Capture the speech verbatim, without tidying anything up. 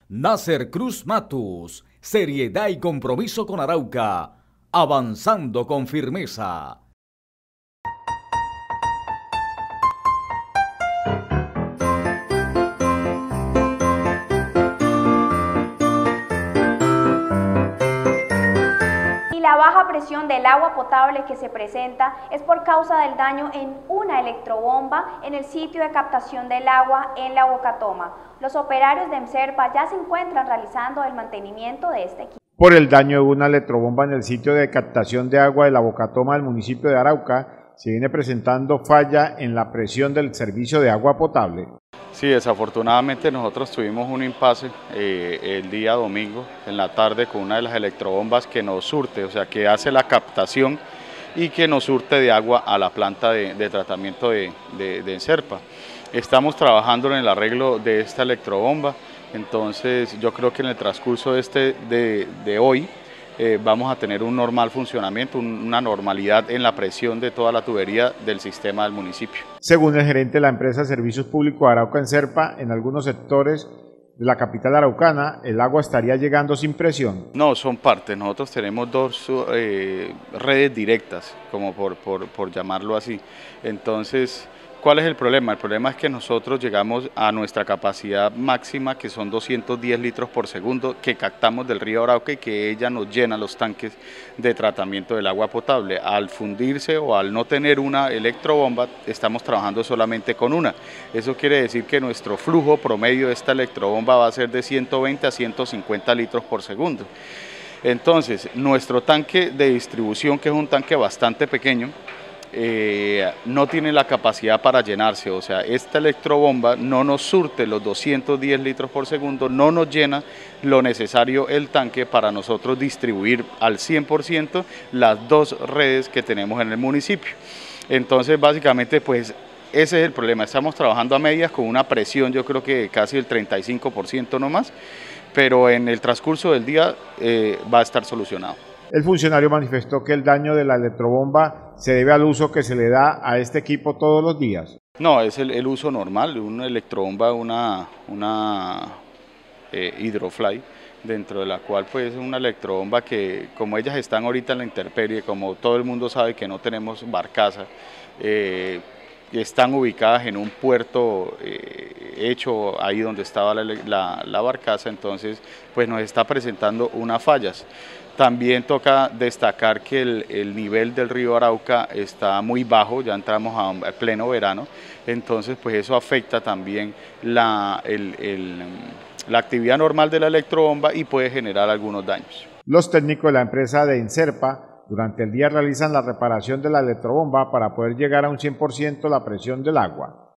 Nasser Cruz Matus, seriedad y compromiso con Arauca, avanzando con firmeza. La baja presión del agua potable que se presenta es por causa del daño en una electrobomba en el sitio de captación del agua en la Bocatoma. Los operarios de EMSERPA ya se encuentran realizando el mantenimiento de este equipo. Por el daño de una electrobomba en el sitio de captación de agua de la Bocatoma del municipio de Arauca, se viene presentando falla en la presión del servicio de agua potable. Sí, desafortunadamente nosotros tuvimos un impasse eh, el día domingo en la tarde con una de las electrobombas que nos surte, o sea que hace la captación y que nos surte de agua a la planta de, de tratamiento de, de, de EMSERPA. Estamos trabajando en el arreglo de esta electrobomba, entonces yo creo que en el transcurso de, este, de, de hoy eh, vamos a tener un normal funcionamiento, un, una normalidad en la presión de toda la tubería del sistema del municipio. Según el gerente de la empresa de Servicios Públicos de Arauca EMSERPA, en algunos sectores de la capital araucana el agua estaría llegando sin presión. No, son partes. Nosotros tenemos dos eh, redes directas, como por, por, por llamarlo así. Entonces, ¿cuál es el problema? El problema es que nosotros llegamos a nuestra capacidad máxima, que son doscientos diez litros por segundo, que captamos del río Arauca y que ella nos llena los tanques de tratamiento del agua potable. Al fundirse o al no tener una electrobomba, estamos trabajando solamente con una. Eso quiere decir que nuestro flujo promedio de esta electrobomba va a ser de ciento veinte a ciento cincuenta litros por segundo. Entonces, nuestro tanque de distribución, que es un tanque bastante pequeño, Eh, no tiene la capacidad para llenarse, o sea, esta electrobomba no nos surte los doscientos diez litros por segundo, no nos llena lo necesario el tanque para nosotros distribuir al cien por ciento las dos redes que tenemos en el municipio. Entonces, básicamente, pues ese es el problema. Estamos trabajando a medias con una presión, yo creo que casi el treinta y cinco por ciento no más, pero en el transcurso del día eh, va a estar solucionado. El funcionario manifestó que el daño de la electrobomba se debe al uso que se le da a este equipo todos los días. No, es el, el uso normal, una electrobomba, una, una eh, Hydrofly, dentro de la cual pues es una electrobomba que, como ellas están ahorita en la intemperie, como todo el mundo sabe que no tenemos barcaza, eh, están ubicadas en un puerto eh, hecho ahí donde estaba la, la, la barcaza, entonces pues nos está presentando unas fallas. También toca destacar que el, el nivel del río Arauca está muy bajo, ya entramos a, a pleno verano, entonces pues eso afecta también la, el, el, la actividad normal de la electrobomba y puede generar algunos daños. Los técnicos de la empresa de EMSERPA durante el día realizan la reparación de la electrobomba para poder llegar a un cien por ciento la presión del agua.